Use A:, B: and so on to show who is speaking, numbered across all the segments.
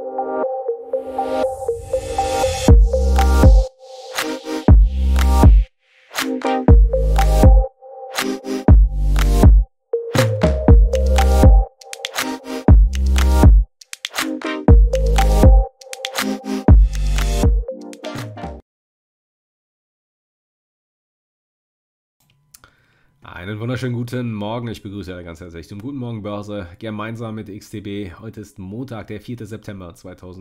A: Einen wunderschönen guten Morgen. Ich begrüße alle ganz herzlich zum Guten Morgen Börse gemeinsam mit XTB. Heute ist Montag, der 4. September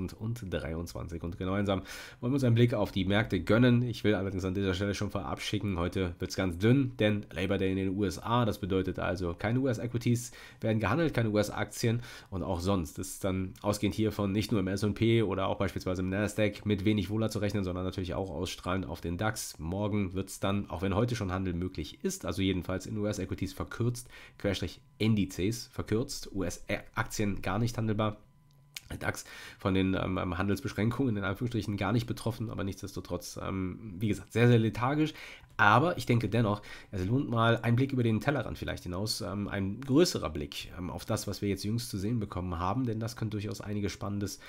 A: 2023 und gemeinsam wollen wir uns einen Blick auf die Märkte gönnen. Ich will allerdings an dieser Stelle schon vorab schicken, heute wird es ganz dünn, denn Labor Day in den USA, das bedeutet also keine US-Equities werden gehandelt, keine US-Aktien und auch sonst ist dann ausgehend hiervon nicht nur im S&P oder auch beispielsweise im Nasdaq mit wenig Vola zu rechnen, sondern natürlich auch ausstrahlend auf den DAX. Morgen wird es dann, auch wenn heute schon Handel möglich ist, also jedenfalls in US-Equities verkürzt, Indizes verkürzt, US-Aktien gar nicht handelbar. DAX von den Handelsbeschränkungen in Anführungsstrichen gar nicht betroffen, aber nichtsdestotrotz, wie gesagt, sehr, sehr lethargisch. Aber ich denke dennoch, es lohnt mal ein Blick über den Tellerrand vielleicht hinaus, ein größerer Blick auf das, was wir jetzt jüngst zu sehen bekommen haben, denn das könnte durchaus einiges Spannendes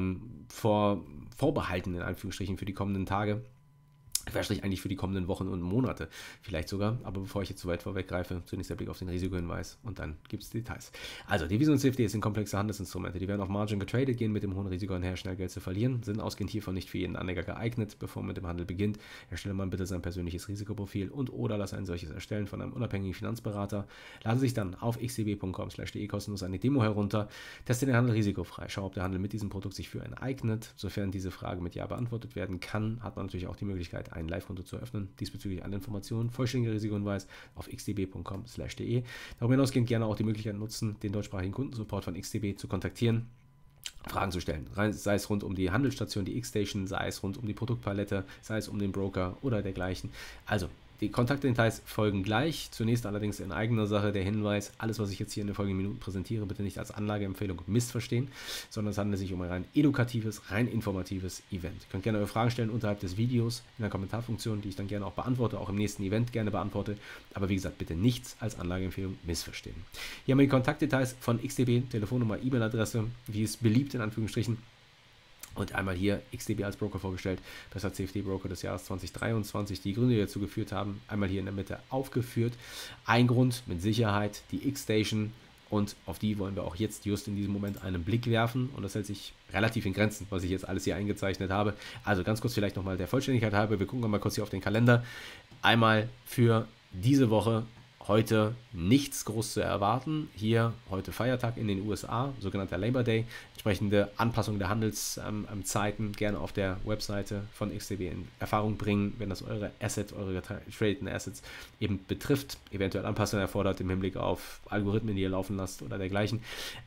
A: vorbehalten, in Anführungsstrichen, für die kommenden Tage. Eigentlich für die kommenden Wochen und Monate vielleicht sogar. Aber bevor ich jetzt zu weit vorweggreife, zunächst der Blick auf den Risikohinweis und dann gibt es Details. Also Devisen und CFDs sind komplexe Handelsinstrumente. Die werden auf Margin getradet, gehen mit dem hohen Risiko einher, schnell Geld zu verlieren, sind ausgehend hiervon nicht für jeden Anleger geeignet. Bevor man mit dem Handel beginnt, erstelle man bitte sein persönliches Risikoprofil und oder lasse ein solches erstellen von einem unabhängigen Finanzberater. Laden Sie sich dann auf xtb.com/de kostenlos eine Demo herunter. Teste den Handel risikofrei. Schau, ob der Handel mit diesem Produkt sich für einen eignet. Sofern diese Frage mit Ja beantwortet werden kann, hat man natürlich auch die Möglichkeit, ein Live-Konto zu öffnen. Diesbezüglich alle Informationen, vollständiger Risikohinweis auf xtb.com/de. Darüber hinausgehend gerne auch die Möglichkeit nutzen, den deutschsprachigen Kundensupport von XTB zu kontaktieren, Fragen zu stellen, sei es rund um die Handelsstation, die X-Station, sei es rund um die Produktpalette, sei es um den Broker oder dergleichen. Also, die Kontaktdetails folgen gleich. Zunächst allerdings in eigener Sache der Hinweis, alles, was ich jetzt hier in den folgenden Minuten präsentiere, bitte nicht als Anlageempfehlung missverstehen, sondern es handelt sich um ein rein edukatives, rein informatives Event. Ihr könnt gerne eure Fragen stellen unterhalb des Videos in der Kommentarfunktion, die ich dann gerne auch beantworte, auch im nächsten Event gerne beantworte. Aber wie gesagt, bitte nichts als Anlageempfehlung missverstehen. Hier haben wir die Kontaktdetails von XTB, Telefonnummer, E-Mail-Adresse, wie es beliebt in Anführungsstrichen. Und einmal hier XTB als Broker vorgestellt, besser CFD-Broker des Jahres 2023. Die Gründe, die dazu geführt haben, einmal hier in der Mitte aufgeführt. Ein Grund mit Sicherheit, die X-Station, und auf die wollen wir auch jetzt just in diesem Moment einen Blick werfen. Und das hält sich relativ in Grenzen, was ich jetzt alles hier eingezeichnet habe. Also ganz kurz vielleicht nochmal der Vollständigkeit halber. Wir gucken mal kurz hier auf den Kalender. Einmal für diese Woche. Heute nichts groß zu erwarten. Hier heute Feiertag in den USA, sogenannter Labor Day. Entsprechende Anpassung der Handelszeiten gerne auf der Webseite von XTB in Erfahrung bringen, wenn das eure Assets, eure getradeten Assets eben betrifft. Eventuell Anpassungen erfordert im Hinblick auf Algorithmen, die ihr laufen lasst oder dergleichen.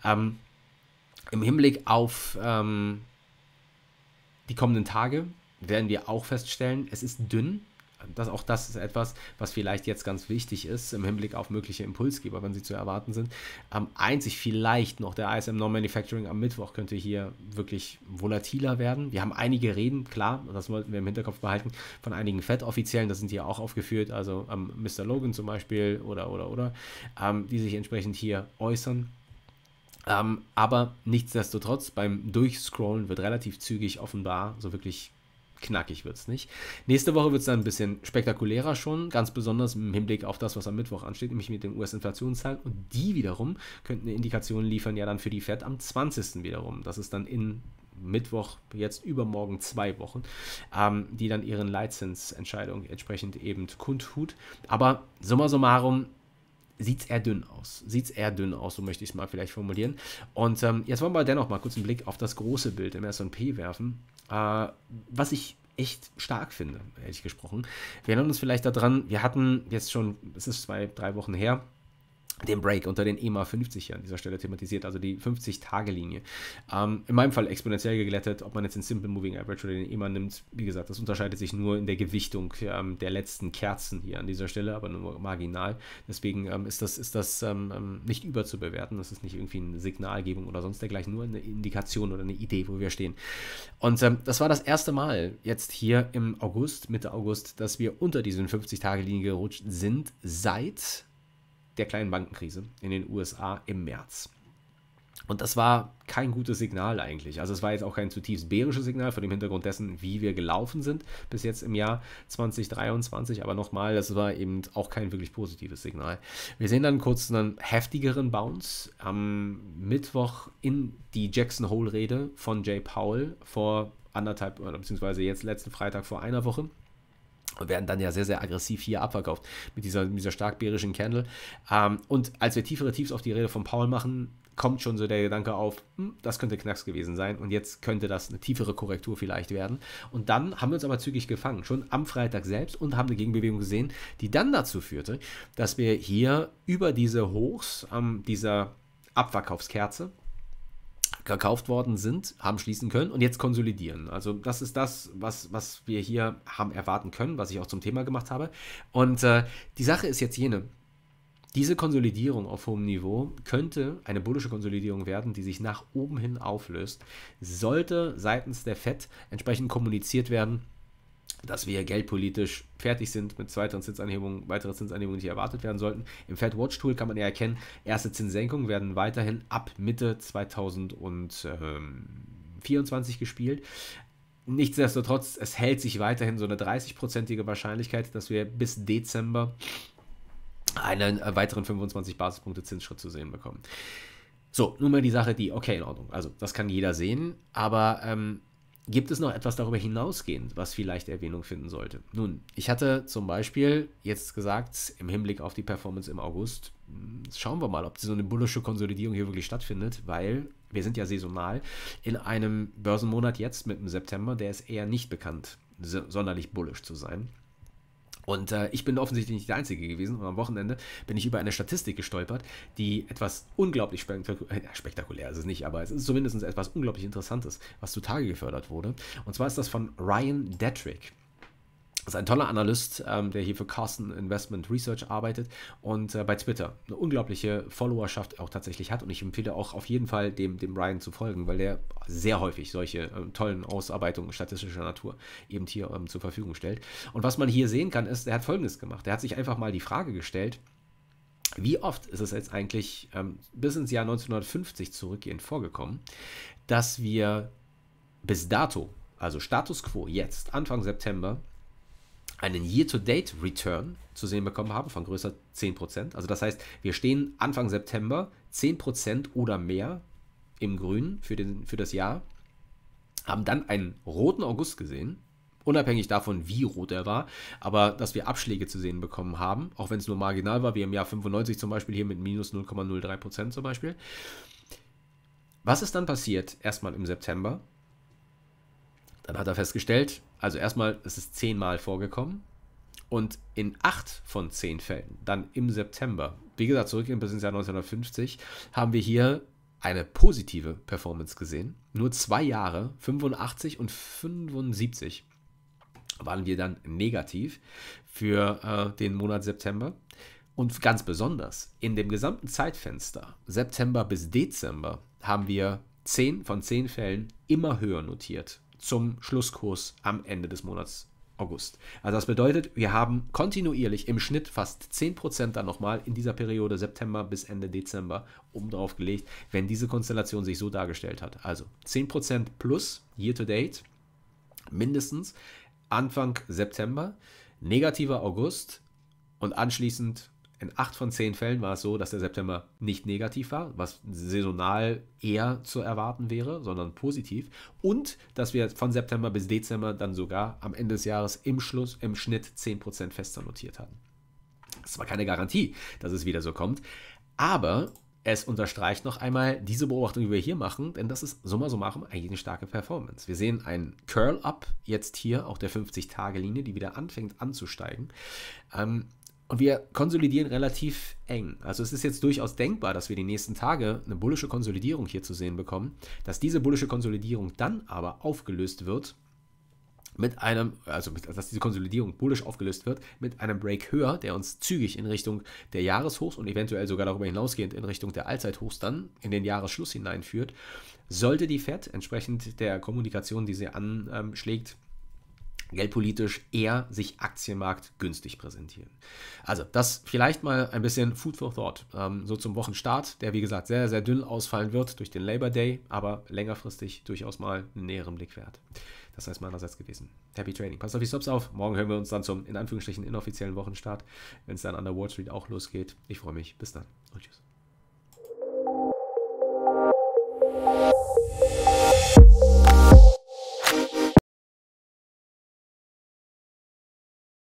A: Im Hinblick auf die kommenden Tage werden wir auch feststellen, es ist dünn. Auch das ist etwas, was vielleicht jetzt ganz wichtig ist im Hinblick auf mögliche Impulsgeber, wenn sie zu erwarten sind. Einzig vielleicht noch der ISM Non-Manufacturing am Mittwoch könnte hier wirklich volatiler werden. Wir haben einige Reden, klar, das wollten wir im Hinterkopf behalten, von einigen FED-Offiziellen, das sind hier auch aufgeführt, also Mr. Logan zum Beispiel oder, die sich entsprechend hier äußern. Aber nichtsdestotrotz, beim Durchscrollen wird relativ zügig offenbar so wirklich knackig wird es nicht. Nächste Woche wird es dann ein bisschen spektakulärer schon, ganz besonders im Hinblick auf das, was am Mittwoch ansteht, nämlich mit den US-Inflationszahlen. Und die wiederum könnten eine Indikation liefern, ja dann für die FED am 20. wiederum. Das ist dann in Mittwoch, jetzt übermorgen 2 Wochen, die dann ihren Leitzinsentscheidung entsprechend eben kundtut. Aber summa summarum, sieht es eher dünn aus, so möchte ich es mal vielleicht formulieren. Und jetzt wollen wir dennoch mal kurz einen Blick auf das große Bild im S&P werfen, was ich echt stark finde, ehrlich gesprochen. Wir erinnern uns vielleicht daran, wir hatten jetzt schon, es ist 2-3 Wochen her, den Break unter den EMA 50 hier an dieser Stelle thematisiert, also die 50-Tage-Linie. In meinem Fall exponentiell geglättet, ob man jetzt den Simple Moving Average oder den EMA nimmt, wie gesagt, das unterscheidet sich nur in der Gewichtung der letzten Kerzen hier an dieser Stelle, aber nur marginal. Deswegen ist das nicht überzubewerten, das ist nicht irgendwie eine Signalgebung oder sonst dergleichen, nur eine Indikation oder eine Idee, wo wir stehen. Und das war das erste Mal jetzt hier im August, Mitte August, dass wir unter diesen 50-Tage-Linie gerutscht sind, seit der kleinen Bankenkrise in den USA im März. Und das war kein gutes Signal eigentlich. Also es war jetzt auch kein zutiefst bärisches Signal vor dem Hintergrund dessen, wie wir gelaufen sind bis jetzt im Jahr 2023. Aber nochmal, das war eben auch kein wirklich positives Signal. Wir sehen dann kurz einen heftigeren Bounce am Mittwoch in die Jackson Hole-Rede von Jay Powell vor anderthalb, oder beziehungsweise jetzt letzten Freitag vor einer Woche. Und werden dann ja sehr, sehr aggressiv hier abverkauft mit dieser stark bärischen Candle. Und als wir tiefere Tiefs auf die Rede von Powell machen, kommt schon so der Gedanke auf, das könnte Knacks gewesen sein und jetzt könnte das eine tiefere Korrektur vielleicht werden. Und dann haben wir uns aber zügig gefangen, schon am Freitag selbst, und haben eine Gegenbewegung gesehen, die dann dazu führte, dass wir hier über diese Hochs dieser Abverkaufskerze gekauft worden sind, haben schließen können und jetzt konsolidieren. Also das ist das, was wir hier haben erwarten können, was ich auch zum Thema gemacht habe. Und die Sache ist jetzt jene: Diese Konsolidierung auf hohem Niveau könnte eine bullische Konsolidierung werden, die sich nach oben hin auflöst. Sollte seitens der FED entsprechend kommuniziert werden, dass wir geldpolitisch fertig sind mit weitere Zinsanhebungen, die erwartet werden sollten. Im Fed Watch Tool kann man ja erkennen, erste Zinssenkungen werden weiterhin ab Mitte 2024 gespielt. Nichtsdestotrotz, es hält sich weiterhin so eine 30%ige Wahrscheinlichkeit, dass wir bis Dezember einen weiteren 25 Basispunkte Zinsschritt zu sehen bekommen. So, nun mal die Sache, okay, in Ordnung, also das kann jeder sehen, aber gibt es noch etwas darüber hinausgehend, was vielleicht Erwähnung finden sollte? Nun, ich hatte zum Beispiel jetzt gesagt, im Hinblick auf die Performance im August, schauen wir mal, ob so eine bullische Konsolidierung hier wirklich stattfindet, weil wir sind ja saisonal in einem Börsenmonat jetzt mit dem September, der ist eher nicht bekannt, sonderlich bullisch zu sein. Und ich bin offensichtlich nicht der Einzige gewesen. Und am Wochenende bin ich über eine Statistik gestolpert, die etwas unglaublich spektakulär ist es nicht, aber es ist zumindest etwas unglaublich Interessantes, was zutage gefördert wurde. Und zwar ist das von Ryan Detrick. Das ist ein toller Analyst, der hier für Carson Investment Research arbeitet und bei Twitter eine unglaubliche Followerschaft auch tatsächlich hat. Und ich empfehle auch auf jeden Fall, dem Ryan zu folgen, weil der sehr häufig solche tollen Ausarbeitungen statistischer Natur eben hier zur Verfügung stellt. Und was man hier sehen kann, ist, er hat Folgendes gemacht. Er hat sich einfach mal die Frage gestellt, wie oft ist es jetzt eigentlich bis ins Jahr 1950 zurückgehend vorgekommen, dass wir bis dato, also Status Quo jetzt, Anfang September, einen Year-to-Date-Return zu sehen bekommen haben von größer 10%. Also das heißt, wir stehen Anfang September 10% oder mehr im Grün für das Jahr, haben dann einen roten August gesehen, unabhängig davon, wie rot er war, aber dass wir Abschläge zu sehen bekommen haben, auch wenn es nur marginal war, wie im Jahr 95 zum Beispiel, hier mit minus 0,03% zum Beispiel. Was ist dann passiert erstmal im September? Dann hat er festgestellt, also erstmal ist es 10 Mal vorgekommen und in 8 von 10 Fällen, dann im September, wie gesagt, zurückgehend bis ins Jahr 1950, haben wir hier eine positive Performance gesehen. Nur 2 Jahre, 85 und 75, waren wir dann negativ für den Monat September. Und ganz besonders, in dem gesamten Zeitfenster, September bis Dezember, haben wir 10 von 10 Fällen immer höher notiert zum Schlusskurs am Ende des Monats August. Also das bedeutet, wir haben kontinuierlich im Schnitt fast 10% dann nochmal in dieser Periode September bis Ende Dezember oben drauf gelegt, wenn diese Konstellation sich so dargestellt hat. Also 10% plus Year to Date, mindestens Anfang September, negativer August und anschließend in 8 von 10 Fällen war es so, dass der September nicht negativ war, was saisonal eher zu erwarten wäre, sondern positiv. Und dass wir von September bis Dezember dann sogar am Ende des Jahres im Schnitt 10% fester notiert hatten. Das war keine Garantie, dass es wieder so kommt, aber es unterstreicht noch einmal diese Beobachtung, die wir hier machen, denn das ist summa summarum eigentlich eine starke Performance. Wir sehen ein Curl-Up jetzt hier, auch der 50-Tage-Linie, die wieder anfängt anzusteigen. Und wir konsolidieren relativ eng. Also es ist jetzt durchaus denkbar, dass wir die nächsten Tage eine bullische Konsolidierung hier zu sehen bekommen, dass diese bullische Konsolidierung dann aber aufgelöst wird dass diese Konsolidierung bullisch aufgelöst wird mit einem Break höher, der uns zügig in Richtung der Jahreshochs und eventuell sogar darüber hinausgehend in Richtung der Allzeithochs dann in den Jahresschluss hineinführt. Sollte die FED entsprechend der Kommunikation, die sie anschlägt, geldpolitisch eher sich Aktienmarkt günstig präsentieren. Also das vielleicht mal ein bisschen Food for Thought. So zum Wochenstart, der wie gesagt sehr, sehr dünn ausfallen wird durch den Labor Day, aber längerfristig durchaus mal einen näheren Blick wert. Das heißt meinerseits gewesen. Happy Trading. Passt auf die Stops auf. Morgen hören wir uns dann zum, in Anführungsstrichen, inoffiziellen Wochenstart, wenn es dann an der Wall Street auch losgeht. Ich freue mich. Bis dann und tschüss.